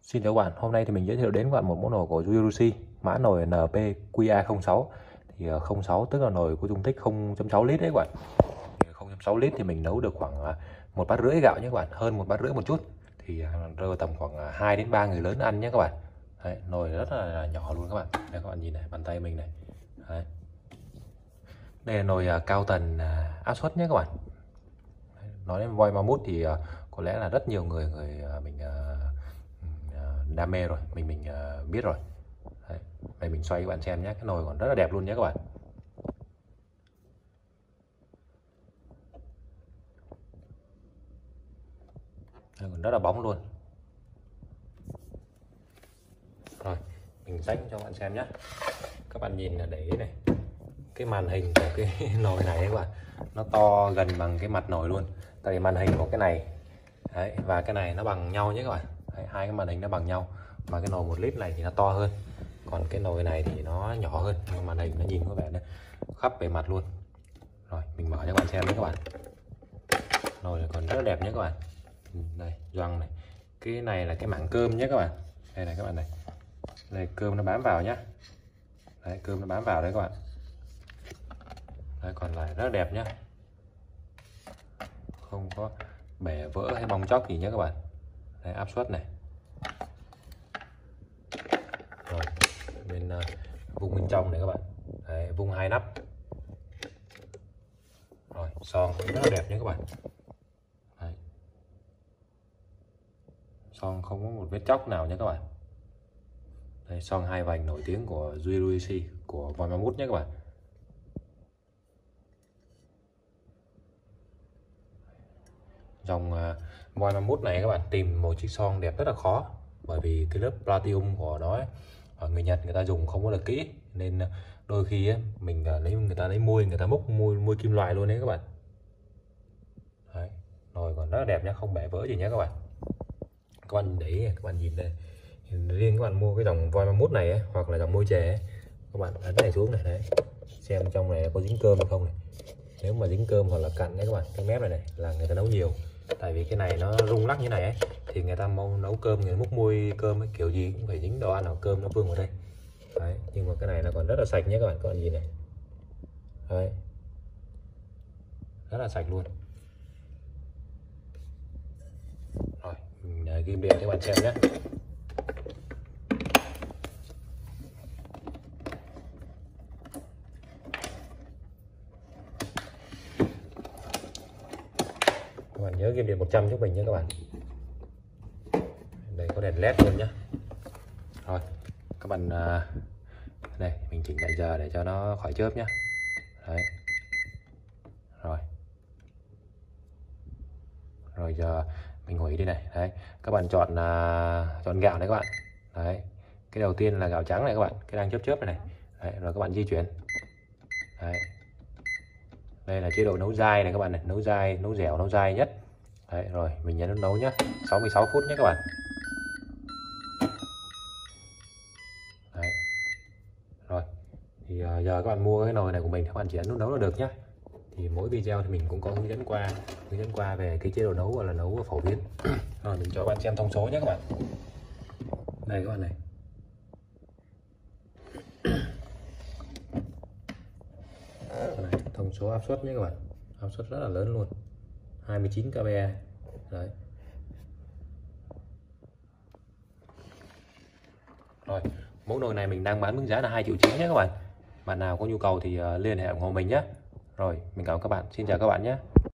Xin chào các bạn, hôm nay thì mình giới thiệu đến các bạn một mẫu nồi của Yurushi, mã nồi NPQA06. Thì 06 tức là nồi có dung tích 0.6 lít đấy các bạn. 0.6 lít thì mình nấu được khoảng 1,5 bát gạo nhé các bạn, hơn 1,5 bát một chút. Thì rơi vào tầm khoảng 2 đến 3 người lớn ăn nhé các bạn. Đấy, nồi rất là nhỏ luôn các bạn. Đây các bạn nhìn này, bàn tay mình này. Đấy. Đây là nồi cao tần áp suất nhé các bạn. Nói đến voi Mammoth thì có lẽ là rất nhiều người mình đam mê rồi, mình biết rồi. Đấy. Đây mình xoay các bạn xem nhé, cái nồi còn rất là đẹp luôn nhé các bạn. Đây, còn rất là bóng luôn. Rồi mình xách cho các bạn xem nhé. Các bạn nhìn là để này, cái màn hình của cái nồi này các bạn, nó to gần bằng cái mặt nồi luôn. Tại vì màn hình của cái này đấy, và cái này nó bằng nhau nhé các bạn. Đấy, hai cái màn hình nó bằng nhau, mà cái nồi 1 lít này thì nó to hơn, còn cái nồi này thì nó nhỏ hơn. Nhưng màn hình nó nhìn có vẻ khắp bề mặt luôn. Rồi mình mở cho các bạn xem đấy các bạn. Nồi này còn rất là đẹp nhé các bạn. Đây gioăng này, cái này là cái mảng cơm nhé các bạn. Đây này các bạn này, đây cơm nó bám vào nhá. Đấy, cơm nó bám vào đấy các bạn. Đây, còn lại rất là đẹp nhá, không có bể vỡ hay bong chóc gì nhé các bạn. Đây, áp suất này. Rồi bên vung bên trong này các bạn. Đấy, vung 2 nắp. Rồi son rất là đẹp nhé các bạn. Đấy. Son không có một vết chóc nào nhé các bạn. Đây, son 2 vành nổi tiếng của Yurushi, của voi Mammoth nhé các bạn. Dòng voi Mammoth này các bạn tìm một chiếc son đẹp rất là khó, bởi vì cái lớp platinum của nó ấy, ở người Nhật người ta dùng không có được kỹ, nên đôi khi ấy, mình lấy người ta lấy môi, người ta múc môi kim loại luôn đấy các bạn. Đấy, nồi còn rất là đẹp nhé, không bể vỡ gì nhé các bạn. Các bạn để ý, các bạn nhìn đây, riêng các bạn mua cái dòng voi Mammoth này ấy, hoặc là dòng môi chè ấy, các bạn ấn này xuống này, đấy, xem trong này có dính cơm hay không này. Nếu mà dính cơm hoặc là cặn đấy các bạn, cái mép này là người ta nấu nhiều. Tại vì cái này nó rung lắc như này ấy, thì người ta mau nấu cơm, người múc môi cơm ấy, kiểu gì cũng phải dính đồ ăn nào cơm nó vương vào đây. Đấy, nhưng mà cái này nó còn rất là sạch nhé các bạn nhìn này. Đấy, rất là sạch luôn. Rồi mình ghim điện cho các bạn xem nhé. Các bạn nhớ ghim điện 100 giúp mình nhé các bạn. Đây có đèn led luôn nhé. Rồi các bạn đây mình chỉnh lại giờ để cho nó khỏi chớp nhé. Đấy. Rồi giờ mình hủy đi này. Đấy, các bạn chọn chọn gạo này các bạn. Đấy, cái đầu tiên là gạo trắng này các bạn, cái đang chớp chớp này này. Đấy, rồi các bạn di chuyển. Đấy, đây là chế độ nấu dai này các bạn này, nấu dai, nấu dẻo, nấu dai nhất. Đấy, rồi mình nhấn nấu nhé, 66 phút nhé các bạn. Đấy. Rồi thì giờ các bạn mua cái nồi này của mình, các bạn chỉ ấn nút nấu là được nhé. Thì mỗi video thì mình cũng có hướng dẫn qua về cái chế độ nấu, gọi là nấu phổ biến. Rồi mình cho các bạn xem thông số nhé các bạn. Đây các bạn này. Thông số áp suất nhé các bạn, áp suất rất là lớn luôn, 29 kPa. Đấy. Rồi mẫu nồi này mình đang bán mức giá là 2,9 triệu nhé các bạn. Bạn nào có nhu cầu thì liên hệ ủng hộ mình nhé. Rồi mình cảm ơn các bạn, xin chào các bạn nhé.